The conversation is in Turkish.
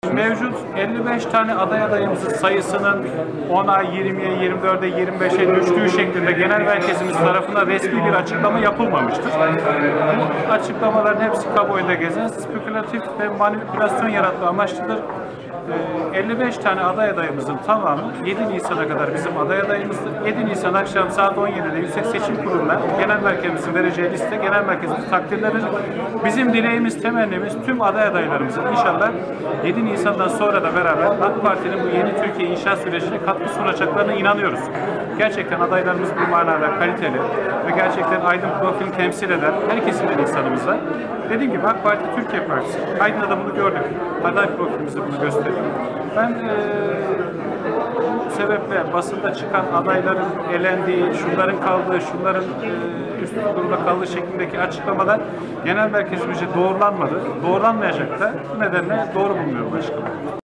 Mevcut 55 tane aday adayımızın sayısının 10'a, 20'ye, 24'e, 25'e düştüğü şeklinde genel merkezimiz tarafından resmi bir açıklama yapılmamıştır. Bu açıklamaların hepsi kamuoyunda gezen spekülatif ve manipülasyon yaratma amaçlıdır. 55 tane aday adayımızın tamamı 7 Nisan'a kadar bizim aday adayımızdır. 7 Nisan akşam saat 17'de Yüksek Seçim Kurulu'na genel merkezimizin vereceği liste genel merkezimiz takdirleridir. Bizim dileğimiz, temennimiz tüm aday adaylarımızın inşallah 7 Nisan'dan sonra da beraber AK Parti'nin bu yeni Türkiye inşaat sürecine katkı sunacaklarına inanıyoruz. Gerçekten adaylarımız bu manada kaliteli ve gerçekten aydın profil temsil eden her kesimden insanımızla. Dediğim gibi AK Parti Türkiye Partisi. Aydın'da da bunu gördük. Aday profilimizi bunu gösteriyor. Ben bu sebeple basında çıkan adayların elendiği, şunların kaldığı, şunların üst durumda kaldığı şeklindeki açıklamalar genel merkezimizce doğrulanmadı. Doğrulanmayacak da bu nedenle doğru bulmuyorum açıklamayı.